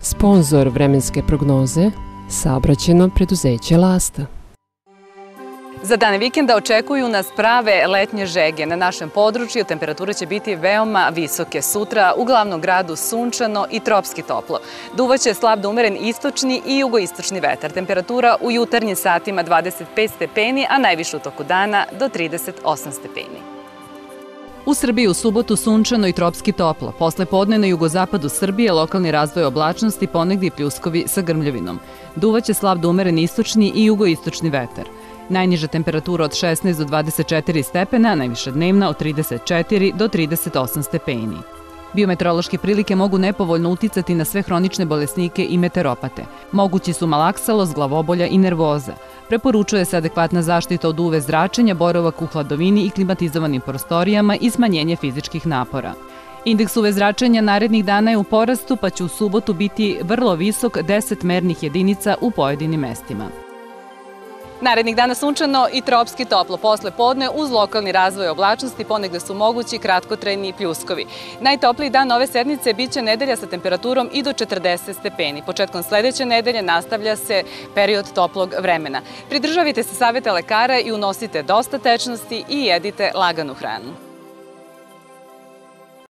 Sponzor vremenske prognoze – saobraćajno preduzeće Lasta. Za dane vikenda očekuju nas prave letnje žege. Na našem području temperature će biti veoma visoke. Sutra u glavnom gradu sunčano i tropski toplo. Duvaće slab do umeren istočni i jugoistočni vetar. Temperatura u jutarnjim satima 25 stepeni, a najviše u toku dana do 38 stepeni. U Srbiji u subotu sunčano i tropski toplo. Posle podne na jugozapadu Srbije lokalni razvoj oblačnosti, ponegdje pljuskovi sa grmljavinom. Duvaće slab do umeren istočni i jugoistočni vetar. Najniža temperatura od 16 do 24 stepena, najviša dnevna od 34 do 38 stepeni. Biometeorološke prilike mogu nepovoljno uticati na sve hronične bolesnike i meteoropate. Mogući su malaksalost, glavobolja i nervoza. Preporučuje se adekvatna zaštita od UV zračenja, boravak u hladovini i klimatizovanim prostorijama i smanjenje fizičkih napora. Indeks UV zračenja narednih dana je u porastu, pa će u subotu biti vrlo visok 10 mernih jedinica u pojedinim mestima. Narednih dana sunčano i tropski toplo. Posle podne uz lokalni razvoj oblačnosti ponegde su mogući kratkotrajni pljuskovi. Najtopliji dan ove sedmice biće nedelja sa temperaturom i do 40 stepeni. Početkom sledeće nedelje nastavlja se period toplog vremena. Pridržavajte se saveta lekara i unosite dosta tečnosti i jedite laganu hranu.